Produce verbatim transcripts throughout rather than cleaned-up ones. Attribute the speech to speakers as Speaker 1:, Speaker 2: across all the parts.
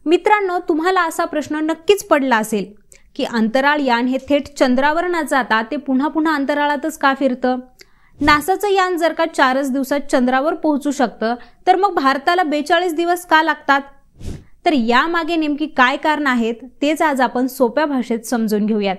Speaker 1: मित्रांनो, तुम्हाला असा प्रश्न नक्कीच पडला असेल की अंतराळ यान हे थेट चंद्रावर न जाता ते पुन्हा पुन्हा अंतराळातच का फिरतं? नासाचं यान जर का चारच दिवसात चंद्रावर पोहोचू शकतं, तर मग भारताला बेचाळीस दिवस का लागतात? तर यामागे नेमकी काय कारण आहेत तेच आज आपण सोप्या भाषेत समजून घेऊयात.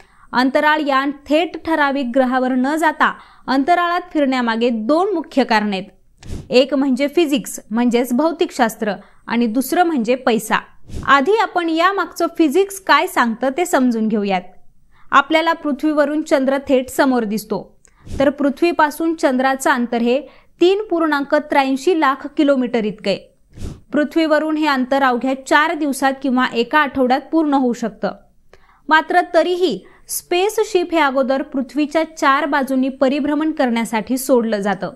Speaker 1: अंतराळ यान थेट ठराविक ग्रहावर न जाता अंतराळात फिरण्यामागे दोन मुख्य कारण आहेत. एक म्हणजे फिजिक्स म्हणजेच भौतिकशास्त्र आणि दुसरं म्हणजे पैसा. आधी आपण या मागचं फिजिक्स काय सांगतं ते समजून घेऊयात. आपल्याला पृथ्वीवरून चंद्र थेट समोर दिसतो, तर पृथ्वीपासून चंद्राचं अंतर हे तीन पूर्णांक त्र्याऐंशी लाख किलोमीटर इतके. पृथ्वीवरून हे अंतर अवघ्या चार दिवसात किंवा एका आठवड्यात पूर्ण होऊ शकतं. मात्र तरीही स्पेसशिप हे अगोदर पृथ्वीच्या चार बाजूंनी परिभ्रमण करण्यासाठी सोडलं जातं.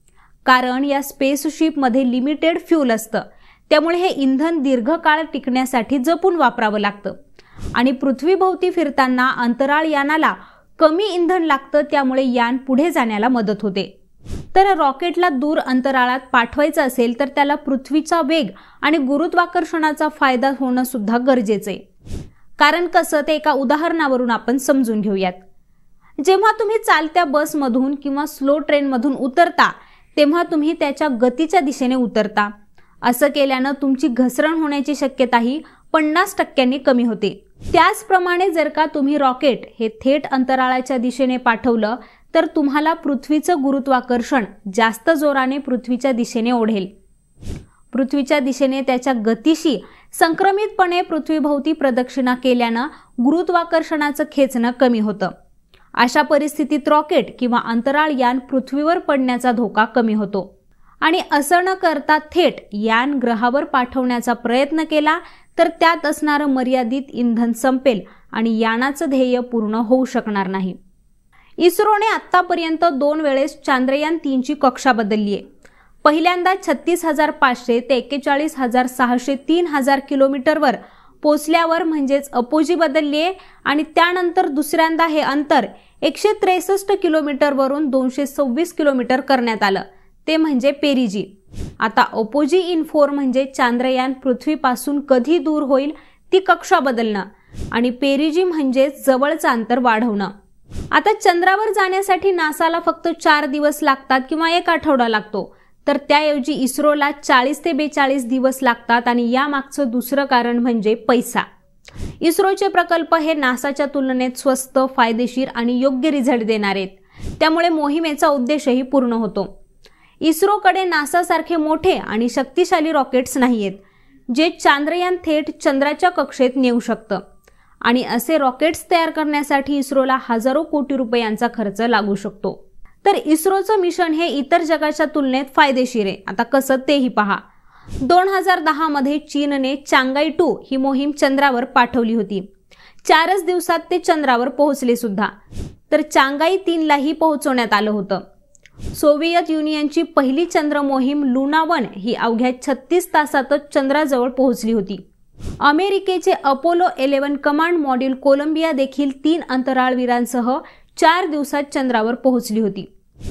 Speaker 1: कारण या स्पेसशिपमध्ये लिमिटेड फ्यूल असतं, त्यामुळे हे इंधन दीर्घकाळ टिकण्यासाठी जपून वापरावं लागतं. आणि पृथ्वीभोवती फिरताना अंतराळ यानाला कमी इंधन लागतं, त्यामुळे यान पुढे जाण्याला मदत होते. तर रॉकेटला दूर अंतराळात पाठवायचं असेल तर त्याला पृथ्वीचा वेग आणि गुरुत्वाकर्षणाचा फायदा होणं सुद्धा गरजेचं आहे. कारण कसं ते एका उदाहरणावरून आपण समजून घेऊयात. जेव्हा तुम्ही चालत्या बसमधून किंवा स्लो ट्रेनमधून उतरता, तेव्हा तुम्ही त्याच्या गतीच्या दिशेने उतरता. असं केल्यानं तुमची घसरण होण्याची शक्यताही पन्नास टक्क्यांनी कमी होते. त्याचप्रमाणे जर का तुम्ही रॉकेट हे थेट अंतराळाच्या दिशेने पाठवलं, तर तुम्हाला पृथ्वीचं गुरुत्वाकर्षण जास्त जोराने पृथ्वीच्या दिशेने ओढेल. पृथ्वीच्या दिशेने त्याच्या गतीशी संक्रमितपणे पृथ्वीभोवती प्रदक्षिणा केल्यानं गुरुत्वाकर्षणाचं खेचणं कमी होतं. अशा परिस्थितीत रॉकेट किंवा अंतराळ यान पृथ्वीवर पडण्याचा धोका कमी होतो. आणि असं न करता थेट यान ग्रहावर पाठवण्याचा प्रयत्न केला तर त्यात असणारं मर्यादित इंधन संपेल आणि यानाचं ध्येय पूर्ण होऊ शकणार नाही. इस्रोने आतापर्यंत दोन वेळेस चांद्रयान तीनची कक्षा बदलली आहे. पहिल्यांदा छत्तीस हजार पाचशे ते एक्केचाळीस हजार सहाशे तीन हजार किलोमीटरवर पोचल्यावर म्हणजेच अपोजी बदलली आहे. आणि त्यानंतर दुसऱ्यांदा हे अंतर एकशे त्रेसष्ट किलोमीटरवरून दोनशे सव्वीस किलोमीटर करण्यात आलं, ते म्हणजे पेरिजी. आता अपोजी इन फोर म्हणजे चांद्रयान पृथ्वीपासून कधी दूर होईल ती कक्षा बदलणं, आणि पेरिजी म्हणजे जवळचं अंतर वाढवणं. आता चंद्रावर जाण्यासाठी नासाला फक्त चार दिवस लागतात किंवा एक आठवडा लागतो, तर त्याऐवजी इस्रोला चाळीस ते बेचाळीस दिवस लागतात. आणि या मागचं दुसरं कारण म्हणजे पैसा. इस्रोचे प्रकल्प हे नासाच्या तुलनेत स्वस्त, फायदेशीर आणि योग्य रिझल्ट देणार आहेत, त्यामुळे मोहिमेचा उद्देशही पूर्ण होतो. इस्रोकडे नासासारखे मोठे आणि शक्तिशाली रॉकेट्स नाहीयेत, जे चांद्रयान थेट चंद्राच्या कक्षेत नेऊ शकतं. आणि असे रॉकेट्स तयार करण्यासाठी इस्रोला हजारो कोटी रुपयांचा खर्च लागू शकतो. तर इस्रोचं मिशन हे इतर जगाच्या तुलनेत फायदेशीर आहे. आता कसं तेही पहा. दोन हजार दहा मध्ये चीनने चांगाई टू ही मोहीम चंद्रावर पाठवली होती. चारच दिवसात ते चंद्रावर पोहोचले सुद्धा. तर चांगाई तीनलाही पोहोचवण्यात आलं होतं. सोव्हिएत युनियनची पहिली चंद्र मोहीम लुना वन ही अवघ्या छत्तीस तासातच चंद्राजवळ पोहोचली होती. अमेरिकेचे Apollo eleven command module Columbia देखील तीन अंतराळवीरांसह चार दिवसात चंद्रावर पोहोचली होती.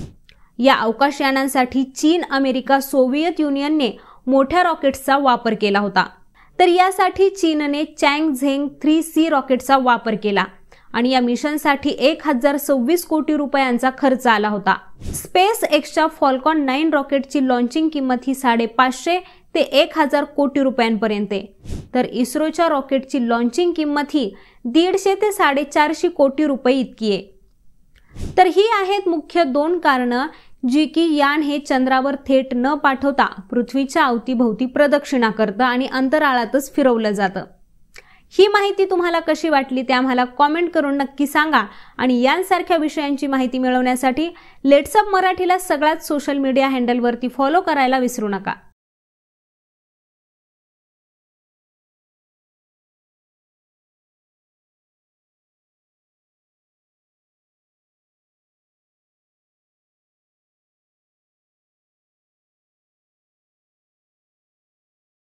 Speaker 1: या अवकाशयानांसाठी चीन, अमेरिका, सोव्हिएत युनियनने मोठ्या रॉकेट्सचा वापर केला होता. तर यासाठी चीनने चँग झेंग थ्री सी रॉकेटचा वापर केला आणि या मिशनसाठी एक हजार सव्वीस कोटी रुपयांचा खर्च आला होता. स्पेस एक्सच्या फॉल्कॉन नाईन रॉकेटची लॉन्चिंग किंमत ही साडेपाचशे ते एक हजार कोटी रुपयांपर्यंत आहे. तर इस्रोच्या रॉकेटची लॉन्चिंग किंमत ही दीडशे ते साडेचारशे कोटी रुपये इतकी आहे. तर ही आहेत मुख्य दोन कारणं जी की यान हे चंद्रावर थेट न पाठवता पृथ्वीच्या अवतीभोवती प्रदक्षिणा करतं आणि अंतराळातच फिरवलं जातं. ही माहिती तुम्हाला कशी वाटली ते आम्हाला कॉमेंट करून नक्की सांगा. आणि यांसारख्या विषयांची माहिती मिळवण्यासाठी लेट्सअप मराठीला सगळ्यात सोशल मीडिया हँडलवरती फॉलो करायला विसरू नका.